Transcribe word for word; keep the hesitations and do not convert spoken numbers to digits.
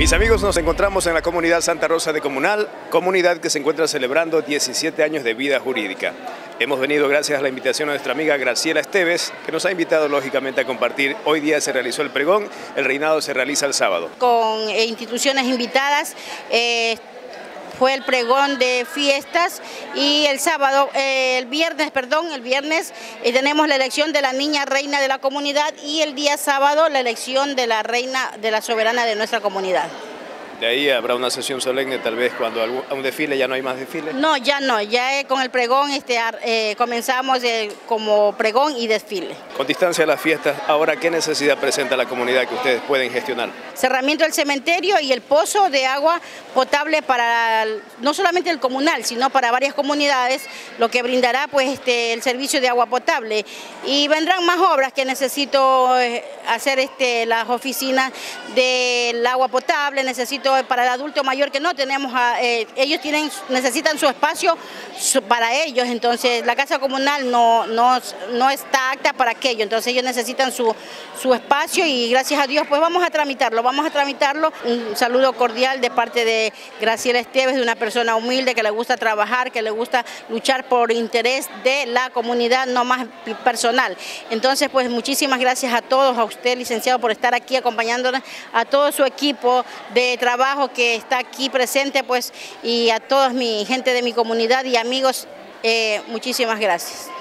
Mis amigos, nos encontramos en la comunidad Santa Rosa de Comunal, comunidad que se encuentra celebrando diecisiete años de vida jurídica. Hemos venido gracias a la invitación de nuestra amiga Graciela Esteves, que nos ha invitado lógicamente a compartir. Hoy día se realizó el pregón, el reinado se realiza el sábado. Con eh, instituciones invitadas, eh, fue el pregón de fiestas y el sábado, eh, el viernes, perdón, el viernes eh, tenemos la elección de la niña reina de la comunidad y el día sábado la elección de la reina, de la soberana de nuestra comunidad. De ahí habrá una sesión solemne, tal vez cuando a un desfile ya no hay más desfile. No, ya no, ya eh, con el pregón este, eh, comenzamos eh, como pregón y desfile. Con distancia a las fiestas, ahora ¿qué necesidad presenta la comunidad que ustedes pueden gestionar? Cerramiento del cementerio y el pozo de agua potable para no solamente el comunal, sino para varias comunidades, lo que brindará pues este, el servicio de agua potable. Y vendrán más obras que necesito eh, hacer este, las oficinas del agua potable, necesito para el adulto mayor que no tenemos, a, eh, ellos tienen, necesitan su espacio su, para ellos, entonces la casa comunal no, no, no está apta para aquello, entonces ellos necesitan su, su espacio y gracias a Dios pues vamos a tramitarlo, vamos a tramitarlo. Un saludo cordial de parte de Graciela Esteves, de una persona humilde que le gusta trabajar, que le gusta luchar por interés de la comunidad, no más personal. Entonces pues muchísimas gracias a todos, a usted licenciado por estar aquí acompañándonos, a todo su equipo de trabajo trabajo que está aquí presente pues y a toda mi gente de mi comunidad y amigos, eh, muchísimas gracias.